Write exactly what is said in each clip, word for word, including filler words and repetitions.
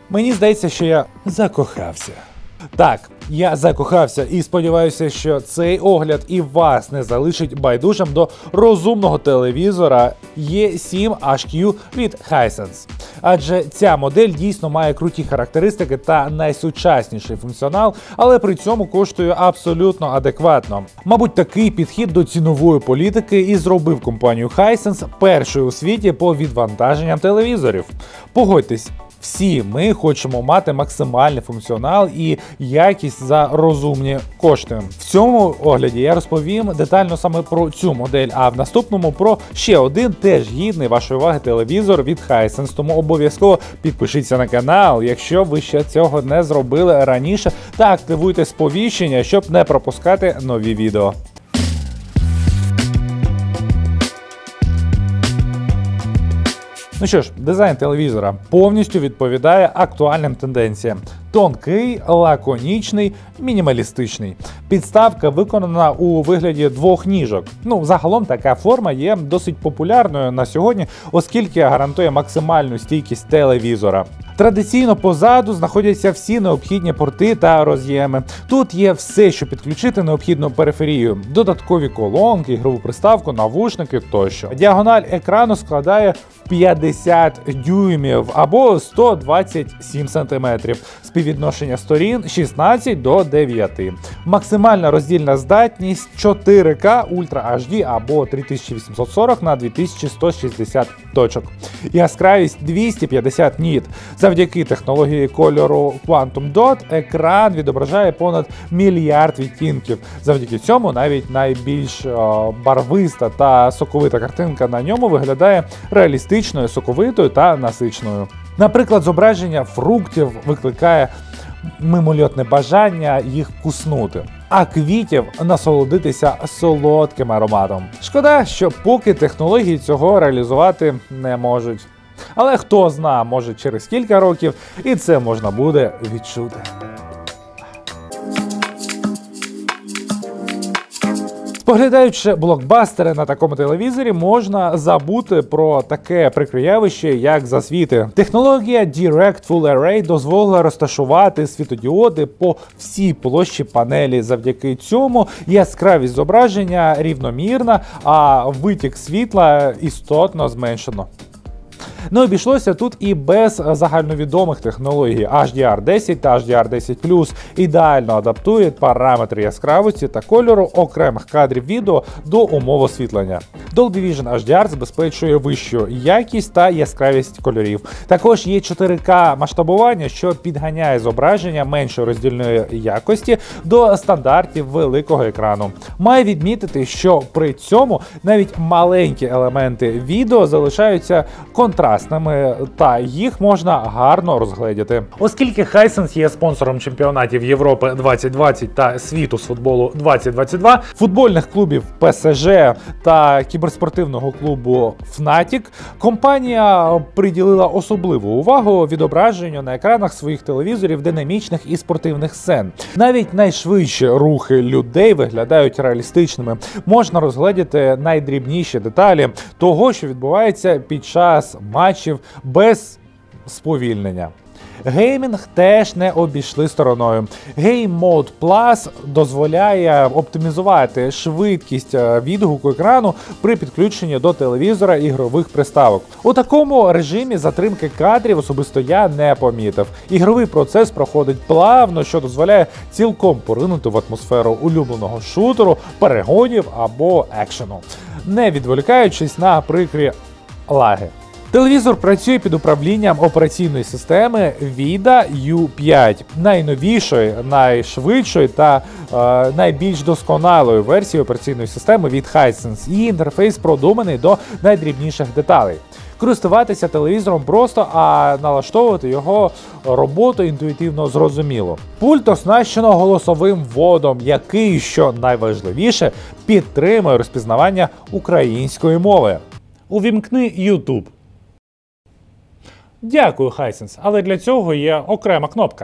Мені здається, що я закохався. Так, я закохався і сподіваюся, що цей огляд і вас не залишить байдужим до розумного телевізора і сім ейч кю від Hisense. Адже ця модель дійсно має круті характеристики та найсучасніший функціонал, але при цьому коштує абсолютно адекватно. Мабуть, такий підхід до цінової політики і зробив компанію Hisense першою у світі по відвантаженням телевізорів. Погодьтесь, всі ми хочемо мати максимальний функціонал і якість за розумні кошти. В цьому огляді я розповім детально саме про цю модель, а в наступному про ще один теж гідний вашої уваги телевізор від Hisense. Тому обов'язково підпишіться на канал, якщо ви ще цього не зробили раніше, та активуйте сповіщення, щоб не пропускати нові відео. Ну що ж, дизайн телевізора повністю відповідає актуальним тенденціям. Тонкий, лаконічний, мінімалістичний. Підставка виконана у вигляді двох ніжок. Ну, загалом така форма є досить популярною на сьогодні, оскільки гарантує максимальну стійкість телевізора. Традиційно позаду знаходяться всі необхідні порти та роз'єми. Тут є все, що підключити необхідну периферію. Додаткові колонки, ігрову приставку, навушники тощо. Діагональ екрану складає п'ятдесят дюймів або сто двадцять сім сантиметрів. Співвідношення сторін шістнадцять до дев'яти. Максимальна роздільна здатність чотири ка Ultra ейч ді або три тисячі вісімсот сорок на дві тисячі сто шістдесят точок. Яскравість двісті п'ятдесят ніт. Завдяки технології кольору Quantum Dot екран відображає понад мільярд відтінків. Завдяки цьому навіть найбільш о, барвиста та соковита картинка на ньому виглядає реалістичною, соковитою та насичною. Наприклад, зображення фруктів викликає мимольотне бажання їх вкуснути, а квітів насолодитися солодким ароматом. Шкода, що поки технології цього реалізувати не можуть. Але хто зна, може через кілька років і це можна буде відчути. Споглядаючи блокбастери на такому телевізорі, можна забути про таке прикре явище, як засвіти. Технологія Direct Full Array дозволила розташувати світодіоди по всій площі панелі. Завдяки цьому яскравість зображення рівномірна, а витік світла істотно зменшено. Не обійшлося тут і без загальновідомих технологій. ейч ді ар десять та ейч ді ар десять плюс ідеально адаптують параметри яскравості та кольору окремих кадрів відео до умов освітлення. Dolby Vision ейч ді ар забезпечує вищу якість та яскравість кольорів. Також є чотири ка масштабування, що підганяє зображення меншої роздільної якості до стандартів великого екрану. Маю відмітити, що при цьому навіть маленькі елементи відео залишаються контрастними, та їх можна гарно розгледіти. Оскільки Hisense є спонсором чемпіонатів Європи двадцять двадцять та світу з футболу двадцять двадцять два, футбольних клубів пе ес же та кіберспортивного клубу Fnatic, компанія приділила особливу увагу відображенню на екранах своїх телевізорів динамічних і спортивних сцен. Навіть найшвидші рухи людей виглядають реалістичними. Можна розгледіти найдрібніші деталі того, що відбувається під час матчів без сповільнення. Геймінг теж не обійшли стороною. Game Mode Plus дозволяє оптимізувати швидкість відгуку екрану при підключенні до телевізора ігрових приставок. У такому режимі затримки кадрів особисто я не помітив. Ігровий процес проходить плавно, що дозволяє цілком поринути в атмосферу улюбленого шутеру, перегонів або екшену, не відволікаючись на прикрі лаги. Телевізор працює під управлінням операційної системи VIDA ю п'ять, найновішої, найшвидшої та е, найбільш досконалої версії операційної системи від Hisense. Її інтерфейс продуманий до найдрібніших деталей. Користуватися телевізором просто, а налаштовувати його роботу інтуїтивно зрозуміло. Пульт оснащено голосовим вводом, який, що найважливіше, підтримує розпізнавання української мови. Увімкни YouTube. Дякую, Hisense, але для цього є окрема кнопка.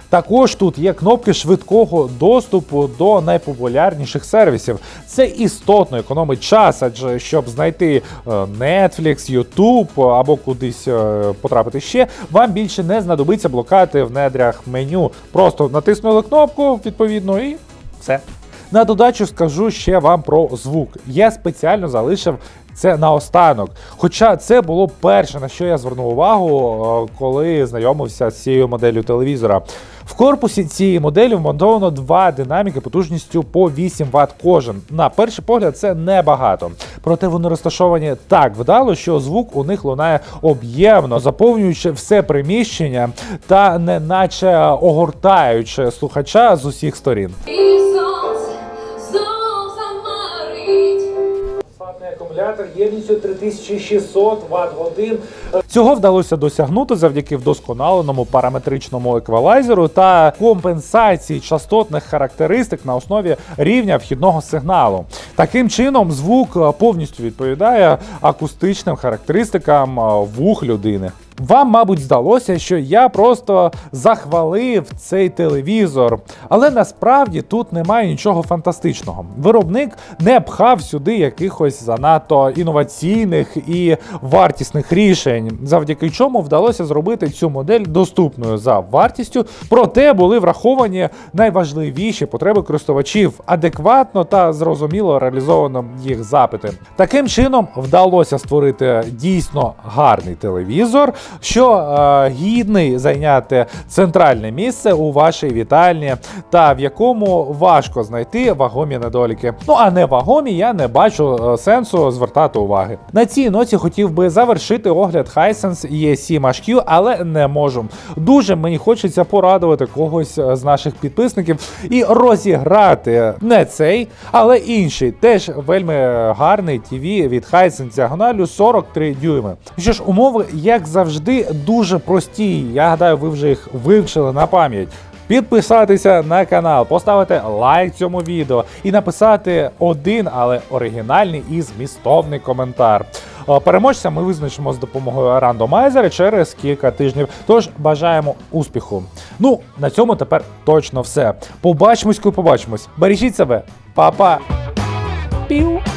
Також тут є кнопки швидкого доступу до найпопулярніших сервісів. Це істотно економить час, адже щоб знайти Netflix, YouTube або кудись потрапити ще, вам більше не знадобиться блукати в недрях меню. Просто натиснули кнопку, відповідно, і все. На додачу скажу ще вам про звук. Я спеціально залишив це наостанок. Хоча це було перше, на що я звернув увагу, коли знайомився з цією моделлю телевізора. В корпусі цієї моделі вмонтовано два динаміки потужністю по вісім ватт кожен. На перший погляд це небагато. Проте вони розташовані так вдало, що звук у них лунає об'ємно, заповнюючи все приміщення та неначе огортаючи слухача з усіх сторін. Акумулятор ємністю три тисячі шістсот ватт-годин. Цього вдалося досягнути завдяки вдосконаленому параметричному еквалайзеру та компенсації частотних характеристик на основі рівня вхідного сигналу. Таким чином, звук повністю відповідає акустичним характеристикам вух людини. Вам, мабуть, здалося, що я просто захвалив цей телевізор, але насправді тут немає нічого фантастичного. Виробник не пхав сюди якихось занадто інноваційних і вартісних рішень, завдяки чому вдалося зробити цю модель доступною за вартістю, проте були враховані найважливіші потреби користувачів, адекватно та зрозуміло реалізовано їх запити. Таким чином вдалося створити дійсно гарний телевізор, що е, гідний зайняти центральне місце у вашій вітальні та в якому важко знайти вагомі недоліки. Ну а не вагомі я не бачу е, сенсу звертати уваги. На цій ноті хотів би завершити огляд Hisense і сім ейч кю, але не можу. Дуже мені хочеться порадувати когось з наших підписників і розіграти не цей, але інший, теж вельми гарний ті ві від Hisense діагоналю сорок три дюйми. Що ж, умови, як завжди, дуже прості. Я гадаю, ви вже їх вивчили на пам'ять. Підписатися на канал, поставити лайк цьому відео і написати один, але оригінальний і змістовний коментар. Переможця ми визначимо з допомогою рандомайзера через кілька тижнів, тож бажаємо успіху. Ну, на цьому тепер точно все. Побачимось, коли побачимось. Бережіть себе. Па-па. Піу.